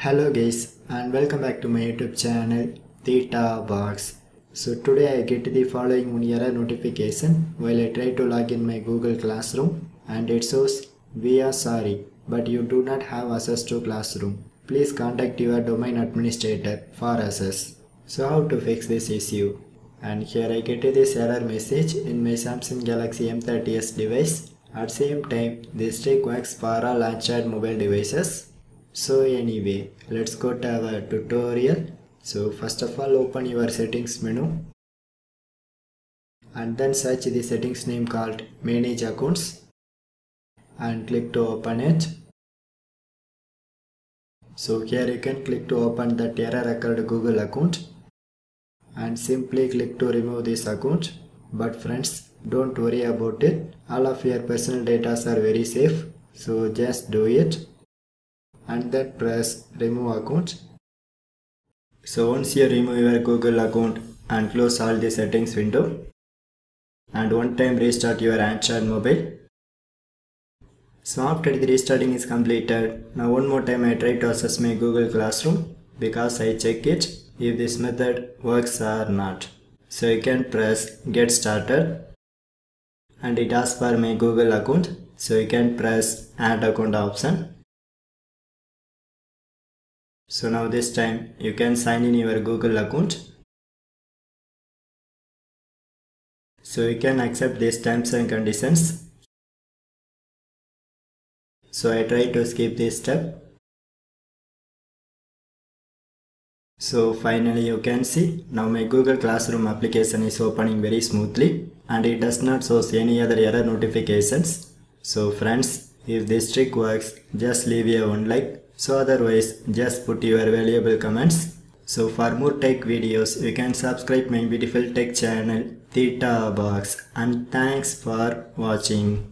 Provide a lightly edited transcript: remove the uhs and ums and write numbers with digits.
Hello guys and welcome back to my YouTube channel Theta Box. So today I get the following one error notification while I try to log in my Google Classroom and it shows we are sorry but you do not have access to Classroom. Please contact your domain administrator for access. So how to fix this issue? And here I get this error message in my Samsung Galaxy M30s device. At same time this trick works for all Android mobile devices. So anyway, let's go to our tutorial. So first of all, open your settings menu and then search the settings name called manage accounts and click to open it. So here you can click to open that error occurred Google account and simply click to remove this account. But friends, don't worry about it. All of your personal data are very safe. So just do it. And then press remove account. So once you remove your Google account and close all the settings window and one time restart your Android mobile. So after the restarting is completed, now one more time I try to access my Google Classroom because I check it if this method works or not. So you can press get started and it asks for my Google account. So you can press add account option. So now this time you can sign in your Google account. So you can accept these terms and conditions. So I try to skip this step. So finally you can see now my Google Classroom application is opening very smoothly and it does not show any other error notifications. So friends, if this trick works, just leave a one like. So otherwise, just put your valuable comments. So for more tech videos, you can subscribe my beautiful tech channel Theta Box and thanks for watching.